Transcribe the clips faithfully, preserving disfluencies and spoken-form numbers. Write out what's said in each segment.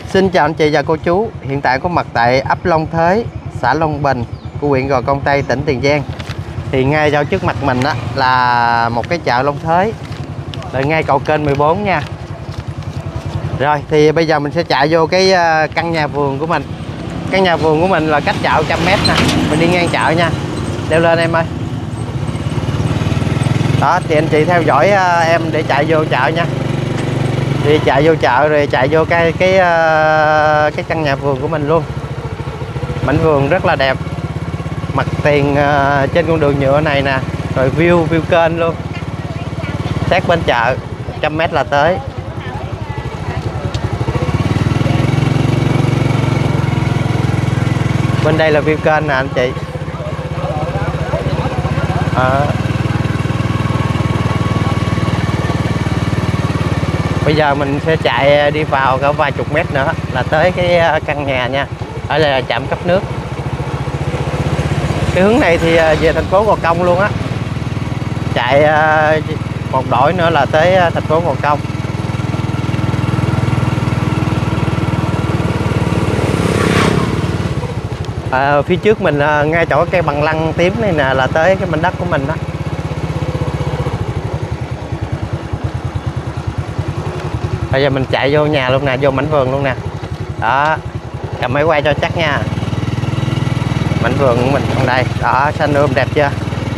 Xin chào anh chị và cô chú. Hiện tại có mặt tại ấp Long Thới, xã Long Bình của huyện Gò Công Tây, tỉnh Tiền Giang. Thì ngay giao trước mặt mình á, là một cái chợ Long Thới, là ngay cầu kênh mười bốn nha. Rồi thì bây giờ mình sẽ chạy vô cái căn nhà vườn của mình. Căn nhà vườn của mình là cách chợ một trăm mét nè. Mình đi ngang chợ nha. Leo lên em ơi. Đó thì anh chị theo dõi em để chạy vô chợ nha. Đi chạy vô chợ rồi chạy vô cái cái cái căn nhà vườn của mình luôn. Mảnh vườn rất là đẹp, mặt tiền uh, trên con đường nhựa này nè, rồi view view kênh luôn, sát bên chợ, một trăm mét là tới. Bên đây là view kênh nè anh chị. À. Bây giờ mình sẽ chạy đi vào cả vài chục mét nữa là tới cái căn nhà nha. Ở đây là trạm cấp nước. Cái hướng này thì về thành phố Gò Công luôn á. Chạy một đổi nữa là tới thành phố Gò Công. À, phía trước mình ngay chỗ cây bằng lăng tím này nè là tới cái mảnh đất của mình đó. Bây giờ mình chạy vô nhà luôn nè, vô mảnh vườn luôn nè. Đó, cầm máy quay cho chắc nha. Mảnh vườn của mình trong đây. Đó, xanh ươm đẹp chưa?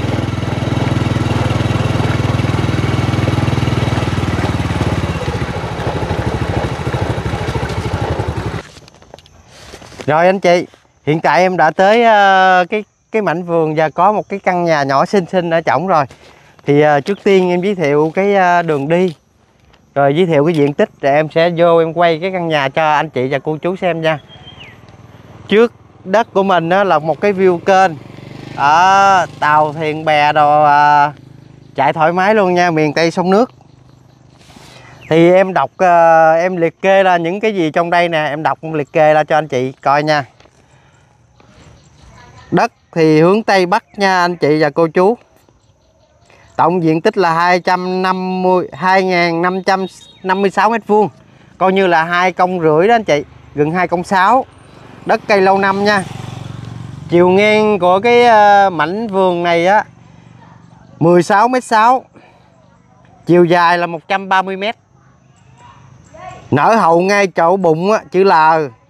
Rồi anh chị, hiện tại em đã tới uh, cái cái mảnh vườn và có một cái căn nhà nhỏ xinh xinh ở trỏng rồi. Thì uh, trước tiên em giới thiệu cái uh, đường đi, rồi giới thiệu cái diện tích, rồi em sẽ vô em quay cái căn nhà cho anh chị và cô chú xem nha. Trước đất của mình đó là một cái view kênh, à, tàu thuyền bè đồ à, chạy thoải mái luôn nha, miền Tây sông nước. Thì em đọc à, em liệt kê ra những cái gì trong đây nè, em đọc liệt kê ra cho anh chị coi nha. Đất thì hướng Tây Bắc nha anh chị và cô chú. Tổng diện tích là hai trăm năm mươi hai nghìn năm trăm năm mươi sáu mét vuông, coi như là hai công rưỡi đó anh chị, gần hai công sáu. Đất cây lâu năm nha. Chiều ngang của cái mảnh vườn này á mười sáu mét sáu, chiều dài là một trăm ba mươi mét. Nở hậu ngay chỗ bụng á, chữ L.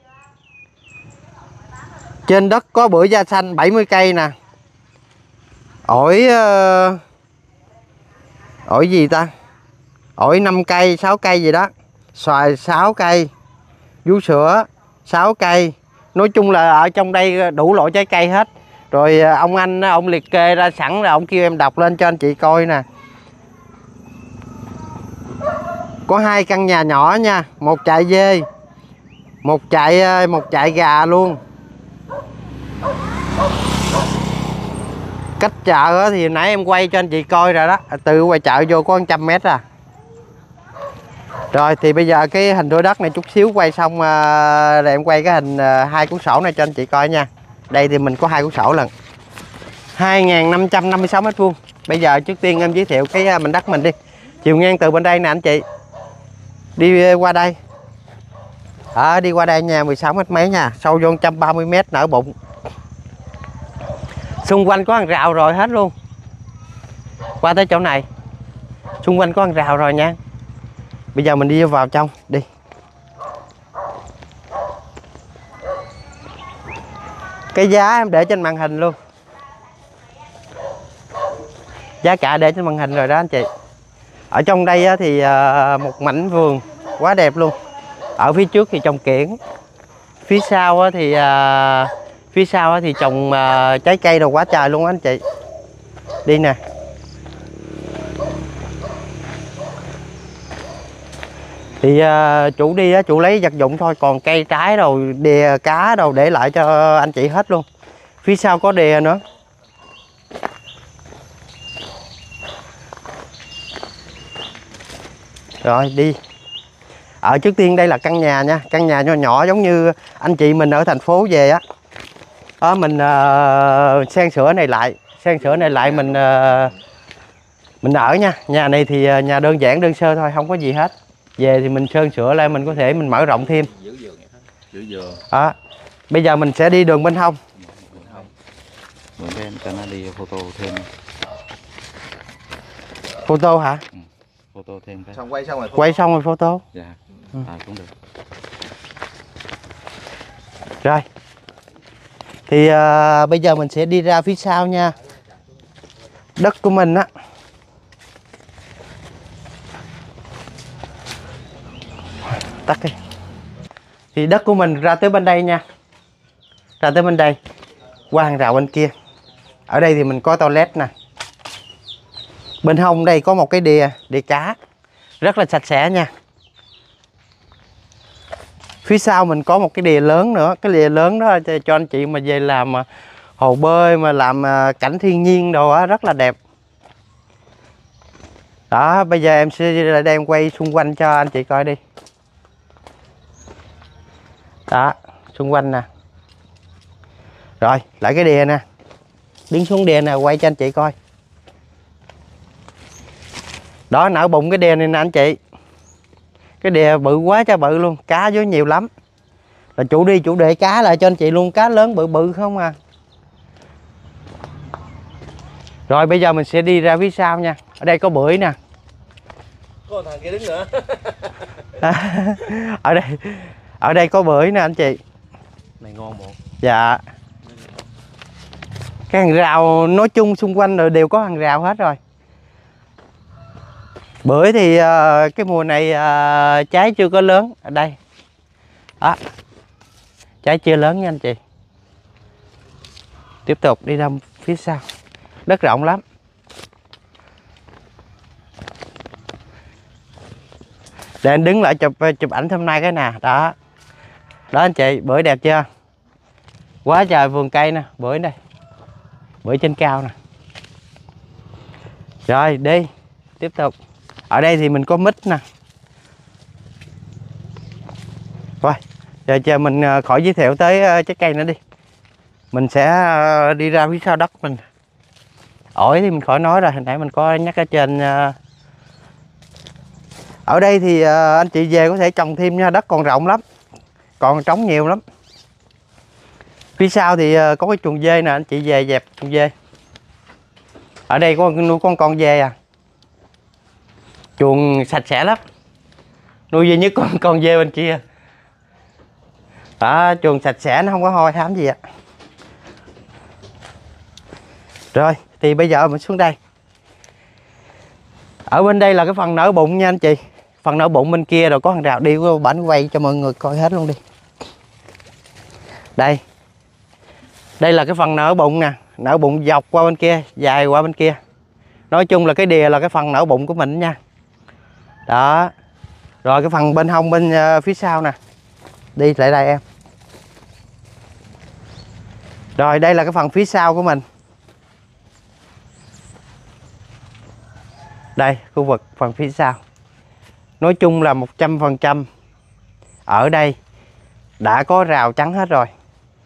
Trên đất có bưởi da xanh bảy mươi cây nè. Ổi uh, ổi gì ta? Ổi năm cây, sáu cây gì đó. Xoài sáu cây. Vú sữa sáu cây. Nói chung là ở trong đây đủ loại trái cây hết. Rồi ông anh ông liệt kê ra sẵn, là ông kêu em đọc lên cho anh chị coi nè. Có hai căn nhà nhỏ nha, một trại dê, một trại một trại gà luôn. Cách chợ thì nãy em quay cho anh chị coi rồi đó, từ ngoài chợ vô có một trăm mét à. Rồi thì bây giờ cái hình thửa đất này chút xíu quay xong rồi em quay cái hình hai cuốn sổ này cho anh chị coi nha. Đây thì mình có hai cuốn sổ lần, hai nghìn năm trăm năm mươi sáu mét vuông. Bây giờ trước tiên em giới thiệu cái mảnh đất mình đi. Chiều ngang từ bên đây nè anh chị, đi qua đây, à, đi qua đây nha, mười sáu mét mấy nha, sâu vô một trăm ba mươi mét, nở bụng. Xung quanh có hàng rào rồi hết luôn. Qua tới chỗ này xung quanh có hàng rào rồi nha. Bây giờ mình đi vào trong đi. Cái giá em để trên màn hình luôn, giá cả để trên màn hình rồi đó anh chị. Ở trong đây thì một mảnh vườn quá đẹp luôn. Ở phía trước thì trồng kiển, phía sau thì phía sau thì trồng trái cây đồ quá trời luôn anh chị. Đi nè. Thì uh, chủ đi á, chủ lấy vật dụng thôi, còn cây trái đồ, đìa cá đồ để lại cho anh chị hết luôn. Phía sau có đìa nữa. Rồi đi. Ở trước tiên đây là căn nhà nha, căn nhà nhỏ nhỏ giống như anh chị mình ở thành phố về á. Đó, mình uh, san sửa này lại, san sửa này lại mình uh, mình ở nha. Nhà này thì uh, nhà đơn giản đơn sơ thôi, không có gì hết. Về thì mình sơn sửa lại, mình có thể mình mở rộng thêm. Giữa dừa. Đó. Bây giờ mình sẽ đi đường bên hông. Đường bên cho nó đi photo thêm. Photo hả? Ừ. Photo thêm cái. Xong quay xong rồi photo. Quay xong rồi photo. Dạ. Ừ. À, cũng được. Rồi. Thì uh, bây giờ mình sẽ đi ra phía sau nha. Đất của mình á. Tắt đi. Thì đất của mình ra tới bên đây nha. Ra tới bên đây. Qua hàng rào bên kia. Ở đây thì mình có toilet nè. Bên hông đây có một cái đìa, đìa cá. Rất là sạch sẽ nha. Phía sau mình có một cái đìa lớn nữa. Cái đìa lớn đó cho anh chị mà về làm hồ bơi, mà làm cảnh thiên nhiên đồ á, rất là đẹp. Đó, bây giờ em sẽ đem quay xung quanh cho anh chị coi đi. Đó, xung quanh nè. Rồi, lại cái đìa nè. Đứng xuống đìa nè, quay cho anh chị coi. Đó, nở bụng cái đìa này nè anh chị. Cái đìa bự quá cho bự luôn, cá với nhiều lắm. Là chủ đi chủ để cá lại cho anh chị luôn, cá lớn bự bự không à. Rồi bây giờ mình sẽ đi ra phía sau nha. Ở đây có bưởi nè. Có thằng kia đứng nữa. Ở đây ở đây có bưởi nè anh chị. Này ngon bộ. Dạ. Cái hàng rào nói chung xung quanh rồi đều có hàng rào hết rồi. Bưởi thì uh, cái mùa này uh, trái chưa có lớn. Ở đây đó. Trái chưa lớn nha anh chị. Tiếp tục đi ra phía sau. Đất rộng lắm. Để anh đứng lại chụp chụp ảnh hôm nay cái nè. Đó. Đó anh chị, bưởi đẹp chưa? Quá trời vườn cây nè, bưởi đây. Bưởi trên cao nè. Rồi đi. Tiếp tục. Ở đây thì mình có mít nè. Rồi, giờ chờ mình khỏi giới thiệu tới trái cây nữa đi. Mình sẽ đi ra phía sau đất mình. Ổi thì mình khỏi nói rồi, hồi nãy mình có nhắc ở trên. Ở đây thì anh chị về có thể trồng thêm nha, đất còn rộng lắm. Còn trống nhiều lắm. Phía sau thì có cái chuồng dê nè, anh chị về dẹp chuồng dê. Ở đây có nuôi con con dê à. Chuồng sạch sẽ lắm. Nuôi duy nhất con con dê bên kia. Đó, chuồng sạch sẽ, nó không có hôi hám gì ạ. Rồi, thì bây giờ mình xuống đây. Ở bên đây là cái phần nở bụng nha anh chị. Phần nở bụng bên kia rồi có hàng rào, đi qua bảnh quay cho mọi người coi hết luôn đi. Đây. Đây là cái phần nở bụng nè. Nở bụng dọc qua bên kia, dài qua bên kia. Nói chung là cái đìa là cái phần nở bụng của mình nha. Đó. Rồi cái phần bên hông bên uh, phía sau nè. Đi lại đây em. Rồi đây là cái phần phía sau của mình. Đây, khu vực phần phía sau. Nói chung là một trăm phần trăm ở đây đã có rào chắn hết rồi.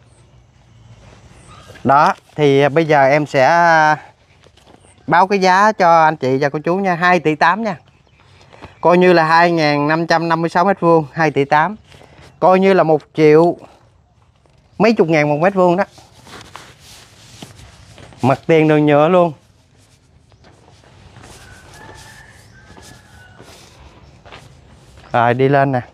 Đó, thì bây giờ em sẽ báo cái giá cho anh chị và cô chú nha, hai tỷ tám nha. Coi như là hai nghìn năm trăm năm mươi sáu mét vuông, hai tỷ tám. Coi như là một triệu mấy chục ngàn một mét vuông đó. Mặt tiền đường nhựa luôn. Rồi đi lên nè.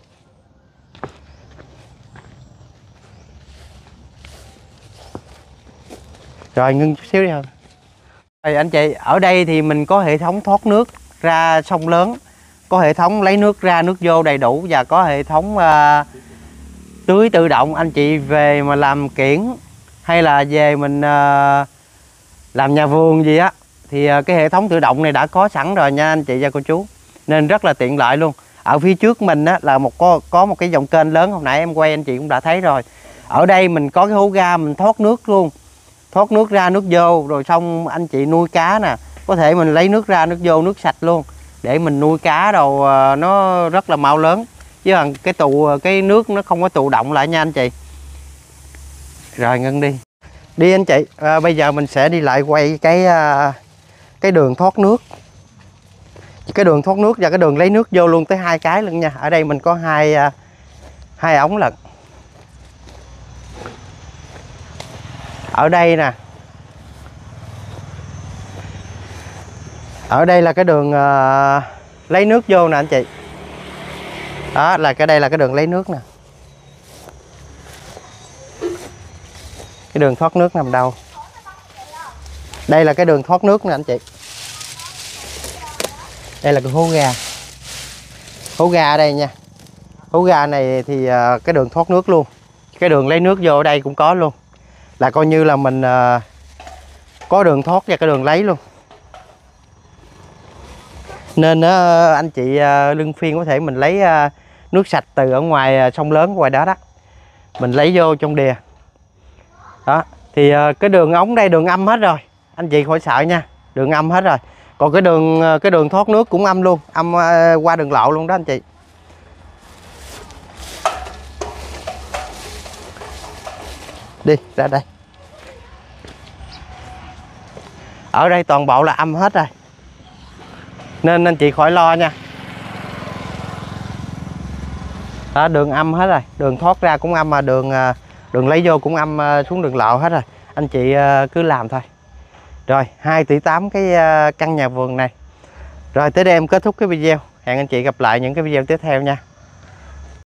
Rồi ngưng chút xíu đi hơn. Rồi anh chị, ở đây thì mình có hệ thống thoát nước ra sông lớn, có hệ thống lấy nước ra nước vô đầy đủ, và có hệ thống uh, tưới tự động. Anh chị về mà làm kiển hay là về mình uh, làm nhà vườn gì á thì uh, cái hệ thống tự động này đã có sẵn rồi nha anh chị và cô chú, nên rất là tiện lợi luôn. Ở phía trước mình á, là một có, có một cái dòng kênh lớn, hồi nãy em quay anh chị cũng đã thấy rồi. Ở đây mình có cái hố ga mình thoát nước luôn, thoát nước ra nước vô, rồi xong anh chị nuôi cá nè, có thể mình lấy nước ra nước vô, nước sạch luôn để mình nuôi cá đồ, nó rất là mau lớn. Chứ cái tụ cái nước nó không có tụ động lại nha anh chị. Rồi ngưng đi đi anh chị. À, bây giờ mình sẽ đi lại quay cái cái đường thoát nước, cái đường thoát nước và cái đường lấy nước vô luôn, tới hai cái luôn nha. Ở đây mình có hai hai ống lận. Ở đây nè, ở đây là cái đường uh, lấy nước vô nè anh chị. Đó là cái đây là cái đường lấy nước nè. Cái đường thoát nước nằm đâu? Đây là cái đường thoát nước nè anh chị. Đây là cái hố ga. Hố ga ở đây nha. Hố ga này thì uh, cái đường thoát nước luôn. Cái đường lấy nước vô ở đây cũng có luôn. Là coi như là mình uh, có đường thoát và cái đường lấy luôn. Nên uh, anh chị uh, Lương Phiên có thể mình lấy uh, nước sạch từ ở ngoài uh, sông lớn ngoài đó đó. Mình lấy vô trong đìa. Đó, thì uh, cái đường ống đây đường âm hết rồi. Anh chị khỏi sợ nha, đường âm hết rồi. Còn cái đường uh, cái đường thoát nước cũng âm luôn, âm uh, qua đường lộ luôn đó anh chị. Đi ra đây. Ở đây toàn bộ là âm hết rồi. Nên anh chị khỏi lo nha. Đó, đường âm hết rồi, đường thoát ra cũng âm, mà đường đường lấy vô cũng âm xuống đường lộ hết rồi. Anh chị cứ làm thôi. Rồi, hai tỷ tám cái căn nhà vườn này. Rồi tới đây em kết thúc cái video. Hẹn anh chị gặp lại những cái video tiếp theo nha.